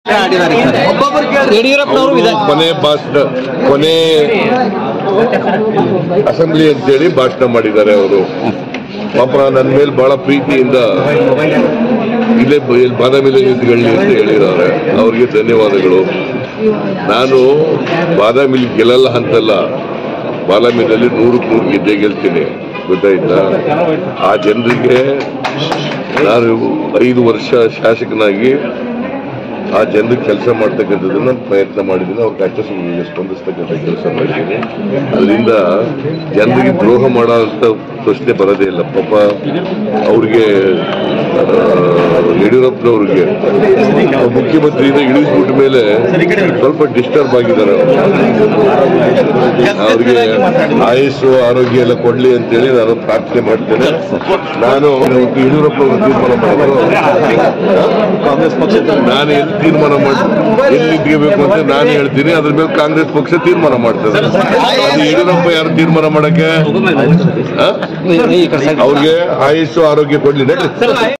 ಕೊನೆ ಭಾಷಣ ಕೊನೆ ಅಸೆಂಬ್ಲಿ ಅಂತೇಳಿ ಭಾಷಣ ಮಾಡಿದ್ದಾರೆ ಅವರು. ಪಾಪ ನನ್ನ ಮೇಲೆ ಬಹಳ ಪ್ರೀತಿಯಿಂದ ಇಲ್ಲೇ ಬಾದಾಮಿಲೆ ನಿಂತ್ಕೊಳ್ಳಿ ಅಂತ ಹೇಳಿದ್ದಾರೆ. ಅವ್ರಿಗೆ ಧನ್ಯವಾದಗಳು. ನಾನು ಬಾದಾಮಿಲಿ ಗೆಲ್ಲಲ್ಲ ಅಂತಲ್ಲ, ಬಾದಾಮಿನಲ್ಲಿ 100ಕ್ಕೆ 100 ಗೆದ್ದೇ ಗೆಲ್ತೀನಿ, ಗೊತ್ತಾಯ್ತಾ? ಆ ಜನರಿಗೆ ನಾನು 5 ವರ್ಷ ಶಾಸಕನಾಗಿ ಆ ಜನರಿಗೆ ಕೆಲಸ ಮಾಡ್ತಕ್ಕಂಥದ್ದನ್ನ ಪ್ರಯತ್ನ ಮಾಡಿದ್ದೀನಿ. ಅವ್ರ ಕಷ್ಟ ಸುಖಗಳಿಗೆ ಸ್ಪಂದಿಸ್ತಕ್ಕಂಥ ಕೆಲಸ ಮಾಡಿದ್ದೀನಿ. ಅದರಿಂದ ಜನರಿಗೆ ದ್ರೋಹ ಮಾಡೋಂಥ ಪ್ರಶ್ನೆ ಬರೋದೇ ಇಲ್ಲ. ಪಾಪ ಅವ್ರಿಗೆ ಯಡಿಯೂರಪ್ಪನವ್ರಿಗೆ ಮುಖ್ಯಮಂತ್ರಿಯಿಂದ ಇಳಿಸ್ಬಿಟ್ಟ ಮೇಲೆ ಸ್ವಲ್ಪ ಡಿಸ್ಟರ್ಬ್ ಆಗಿದ್ದಾರೆ. ಅವ್ರಿಗೆ ಆಯುಸ್ಸು ಆರೋಗ್ಯ ಎಲ್ಲ ಕೊಡ್ಲಿ ಅಂತೇಳಿ ನಾನು ಪ್ರಾರ್ಥನೆ ಮಾಡ್ತೇನೆ. ನಾನು ಯಡಿಯೂರಪ್ಪನವರು ತೀರ್ಮಾನ ಮಾಡೋದು, ಕಾಂಗ್ರೆಸ್ ಪಕ್ಷ ನಾನು ಎಲ್ಲಿ ತೀರ್ಮಾನ ಮಾಡಿ ಎಲ್ಲಿ ನಿಂತ್ಕೋಬೇಕು ಅಂತ ನಾನು ಹೇಳ್ತೀನಿ. ಅದ್ರ ಮೇಲೆ ಕಾಂಗ್ರೆಸ್ ಪಕ್ಷ ತೀರ್ಮಾನ ಮಾಡ್ತದೆ. ಅದು ಯಡಿಯೂರಪ್ಪ ಯಾರು ತೀರ್ಮಾನ ಮಾಡಕ್ಕೆ? ಅವ್ರಿಗೆ ಆಯುಸ್ಸು ಆರೋಗ್ಯ ಕೊಡ್ಲಿ.